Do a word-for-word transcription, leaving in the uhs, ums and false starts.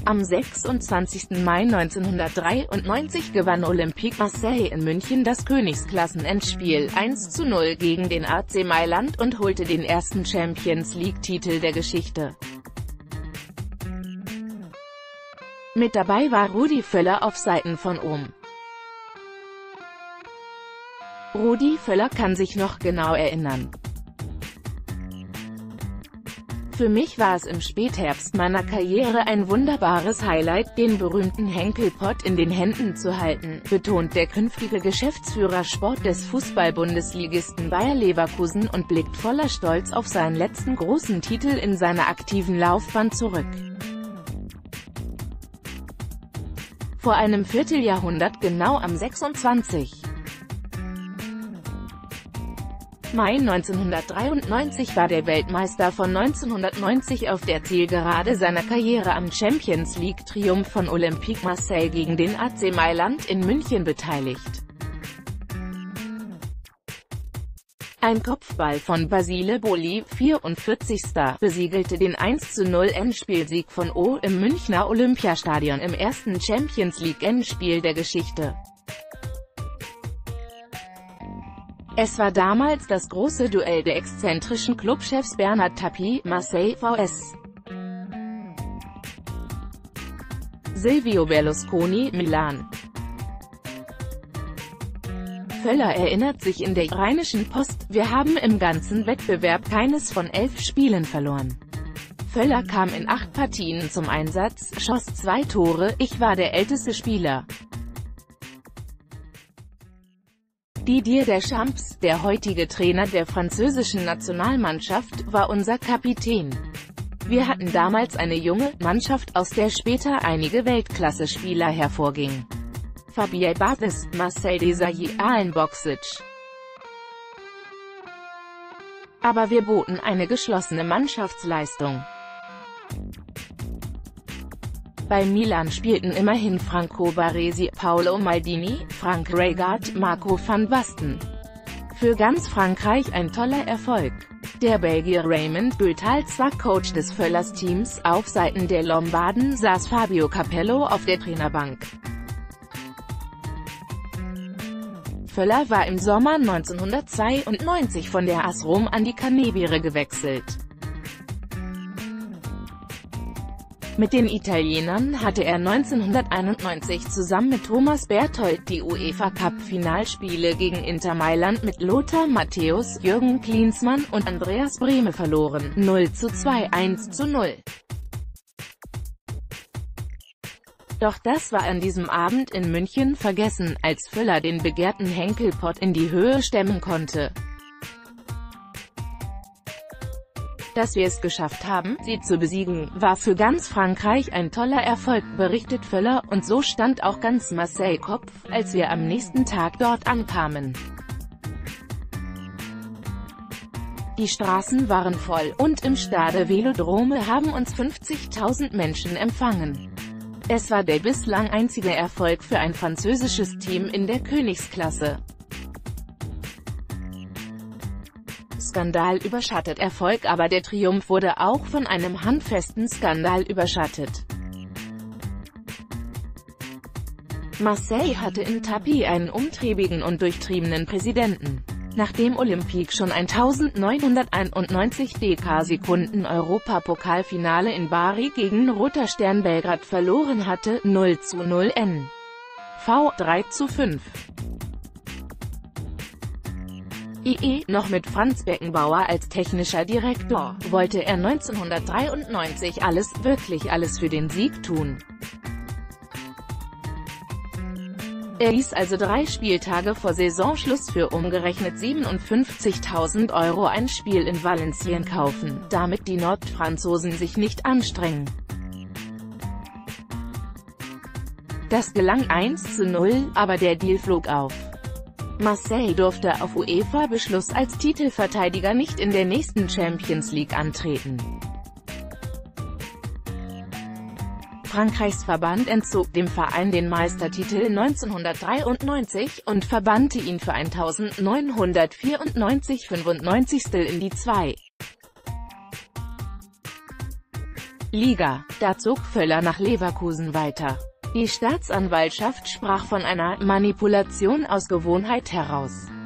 Am sechsundzwanzigsten Mai neunzehnhundertdreiundneunzig gewann Olympique Marseille in München das Königsklassen-Endspiel eins zu null gegen den A C Mailand und holte den ersten Champions-League-Titel der Geschichte. Mit dabei war Rudi Völler auf Seiten von Ohm. Rudi Völler kann sich noch genau erinnern: Für mich war es im Spätherbst meiner Karriere ein wunderbares Highlight, den berühmten Henkelpott in den Händen zu halten, betont der künftige Geschäftsführer Sport des Fußball-Bundesligisten Bayer Leverkusen und blickt voller Stolz auf seinen letzten großen Titel in seiner aktiven Laufbahn zurück. Vor einem Vierteljahrhundert, genau am sechsundzwanzigsten Mai neunzehnhundertdreiundneunzig, war der Weltmeister von neunzehnhundertneunzig auf der Zielgerade seiner Karriere am Champions-League-Triumph von Olympique Marseille gegen den A C Mailand in München beteiligt. Ein Kopfball von Basile Boli, vierundvierzigster besiegelte den eins zu null Endspielsieg von O im Münchner Olympiastadion im ersten Champions-League-Endspiel der Geschichte. Es war damals das große Duell der exzentrischen Clubchefs Bernard Tapie, Marseille vs Silvio Berlusconi, Milan. Völler erinnert sich in der Rheinischen Post: Wir haben im ganzen Wettbewerb keines von elf Spielen verloren. Völler kam in acht Partien zum Einsatz, schoss zwei Tore, ich war der älteste Spieler. Didier Deschamps, der heutige Trainer der französischen Nationalmannschaft, war unser Kapitän. Wir hatten damals eine junge Mannschaft, aus der später einige Weltklasse-Spieler hervorgingen. Fabien Barthez, Marcel Desailly, Alen Boksic. Aber wir boten eine geschlossene Mannschaftsleistung. Bei Milan spielten immerhin Franco Baresi, Paolo Maldini, Frank Rijkaard, Marco van Basten. Für ganz Frankreich ein toller Erfolg. Der Belgier Raymond Goethals war Coach des Völlers-Teams, auf Seiten der Lombarden saß Fabio Capello auf der Trainerbank. Völler war im Sommer neunzehnhundertzweiundneunzig von der A S Rom an die Cannebiere gewechselt. Mit den Italienern hatte er neunzehnhunderteinundneunzig zusammen mit Thomas Berthold die UEFA-Cup-Finalspiele gegen Inter Mailand mit Lothar Matthäus, Jürgen Klinsmann und Andreas Brehme verloren, null zu zwei, eins zu null. Doch das war an diesem Abend in München vergessen, als Völler den begehrten Henkelpott in die Höhe stemmen konnte. Dass wir es geschafft haben, sie zu besiegen, war für ganz Frankreich ein toller Erfolg, berichtet Völler, und so stand auch ganz Marseille Kopf, als wir am nächsten Tag dort ankamen. Die Straßen waren voll, und im Stade Velodrome haben uns fünfzigtausend Menschen empfangen. Es war der bislang einzige Erfolg für ein französisches Team in der Königsklasse. Skandal überschattet Erfolg, aber der Triumph wurde auch von einem handfesten Skandal überschattet. Marseille hatte in Tapie einen umtriebigen und durchtriebenen Präsidenten. Nachdem Olympique schon eintausendneunhunderteinundneunzig Dekasekunden Europapokalfinale in Bari gegen Roter Stern Belgrad verloren hatte, null zu null N V drei zu fünf. I E, noch mit Franz Beckenbauer als technischer Direktor, wollte er neunzehnhundertdreiundneunzig alles, wirklich alles für den Sieg tun. Er ließ also drei Spieltage vor Saisonschluss für umgerechnet siebenundfünfzigtausend Euro ein Spiel in Valenciennes kaufen, damit die Nordfranzosen sich nicht anstrengen. Das gelang eins zu null, aber der Deal flog auf. Marseille durfte auf UEFA-Beschluss als Titelverteidiger nicht in der nächsten Champions League antreten. Frankreichs Verband entzog dem Verein den Meistertitel neunzehnhundertdreiundneunzig und verbannte ihn für eintausendneunhundertvierundneunzig fünfundneunzig in die zwei. Liga. Da zog Völler nach Leverkusen weiter. Die Staatsanwaltschaft sprach von einer »Manipulation aus Gewohnheit heraus«.